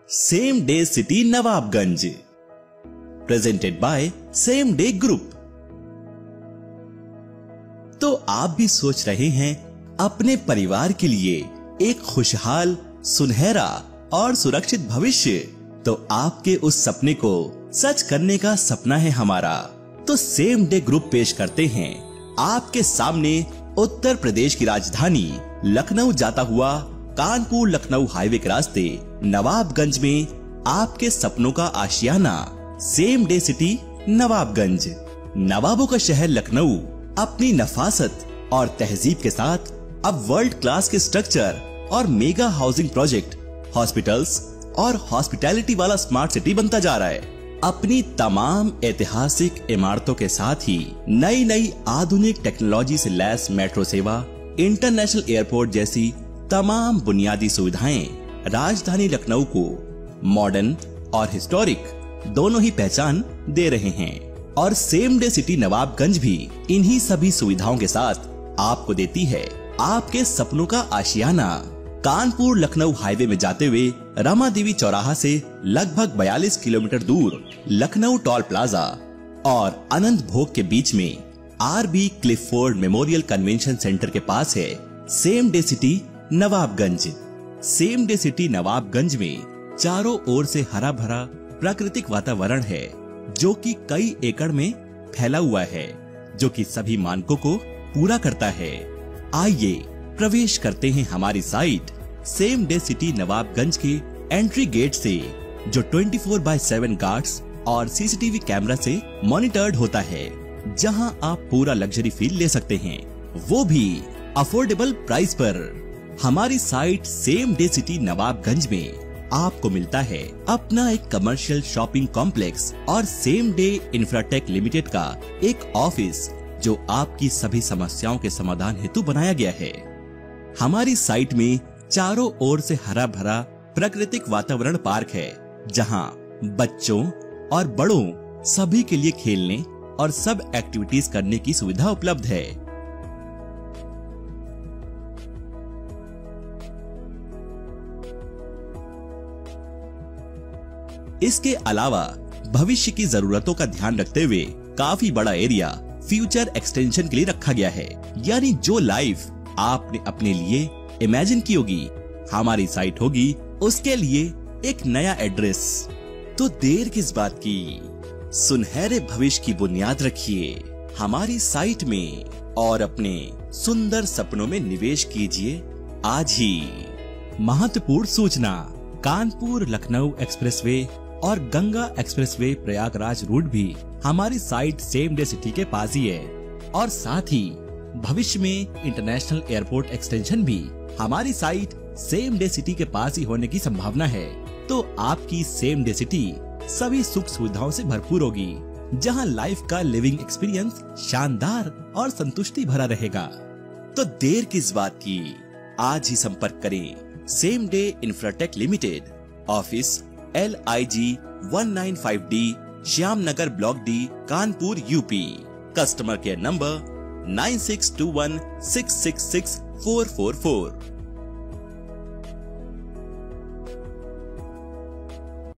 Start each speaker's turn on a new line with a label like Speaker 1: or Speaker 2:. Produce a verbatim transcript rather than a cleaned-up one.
Speaker 1: Same Day City Nawabganj, presented by Same Day Group. तो आप भी सोच रहे हैं अपने परिवार के लिए एक खुशहाल, सुनहरा और सुरक्षित भविष्य, तो आपके उस सपने को सच करने का सपना है हमारा। तो सेम डे ग्रुप पेश करते हैं आपके सामने उत्तर प्रदेश की राजधानी लखनऊ जाता हुआ कानपुर लखनऊ हाईवे के रास्ते नवाबगंज में आपके सपनों का आशियाना सेम डे सिटी नवाबगंज। नवाबों का शहर लखनऊ अपनी नफासत और तहजीब के साथ अब वर्ल्ड क्लास के स्ट्रक्चर और मेगा हाउसिंग प्रोजेक्ट, हॉस्पिटल्स और हॉस्पिटैलिटी वाला स्मार्ट सिटी बनता जा रहा है। अपनी तमाम ऐतिहासिक इमारतों के साथ ही नई नई आधुनिक टेक्नोलॉजी से लैस मेट्रो सेवा, इंटरनेशनल एयरपोर्ट जैसी तमाम बुनियादी सुविधाएं राजधानी लखनऊ को मॉडर्न और हिस्टोरिक दोनों ही पहचान दे रहे हैं। और सेम डे सिटी नवाबगंज भी इन्हीं सभी सुविधाओं के साथ आपको देती है आपके सपनों का आशियाना। कानपुर लखनऊ हाईवे में जाते हुए रमा देवी चौराहा से लगभग बयालीस किलोमीटर दूर लखनऊ टोल प्लाजा और अनंत भोग के बीच में RB Clifford memorial convention centre के पास है Same Day City Nawabganj. Same Day City Nawabganj में चारों ओर से हरा भरा प्राकृतिक वातावरण है जो कि कई एकड़ में फैला हुआ है, जो कि सभी मानकों को पूरा करता है। आइए प्रवेश करते हैं हमारी site Same Day City Nawabganj के एंट्री गेट से, जो चौबीस बाय सात गार्ड्स और सीसीटीवी कैमरा से मॉनिटर्ड होता है, जहां आप पूरा लग्जरी फील ले सकते हैं, वो भी अफोर्डेबल प्राइस पर। हमारी site Same Day City Nawabganj में आपको मिलता है अपना एक कमर्शियल शॉपिंग कॉम्प्लेक्स और सेम डे इंफ्राटेक लिमिटेड का एक ऑफिस, जो आपकी सभी समस्याओं के समाधान हेतु बनाया गया है। हमारी साइट में चारों ओर से हरा भरा प्राकृतिक वातावरण पार्क है, जहां बच्चों और बड़ों सभी के लिए खेलने और सब एक्टिविटीज करने की सुविधा उपलब्ध है। इसके अलावा भविष्य की जरूरतों का ध्यान रखते हुए काफी बड़ा एरिया फ्यूचर एक्सटेंशन के लिए रखा गया है, यानी जो लाइफ आपने अपने लिए इमेजिन की होगी, हमारी साइट होगी उसके लिए एक नया एड्रेस। तो देर किस बात की, सुनहरे भविष्य की बुनियाद रखिए हमारी साइट में और अपने सुंदर सपनों में निवेश कीजिए आज ही। महत्वपूर्ण सूचना, कानपुर लखनऊ एक्सप्रेसवे और गंगा एक्सप्रेसवे प्रयागराज रूट भी हमारी साइट सेम डे सिटी के पास ही है, और साथ ही भविष्य में इंटरनेशनल एयरपोर्ट एक्सटेंशन भी हमारी साइट सेम डे सिटी के पास ही होने की संभावना है। तो आपकी सेम डे सिटी सभी सुख सुविधाओं से भरपूर होगी, जहां लाइफ का लिविंग एक्सपीरियंस शानदार और संतुष्टि भरा रहेगा। तो देर किस बात की, आज ही संपर्क करें Same Day Infratech Limited, office L I G one nine five D, Shyam Nagar block D, Kanpur UP. Customer care number nine six two one six six six four four four.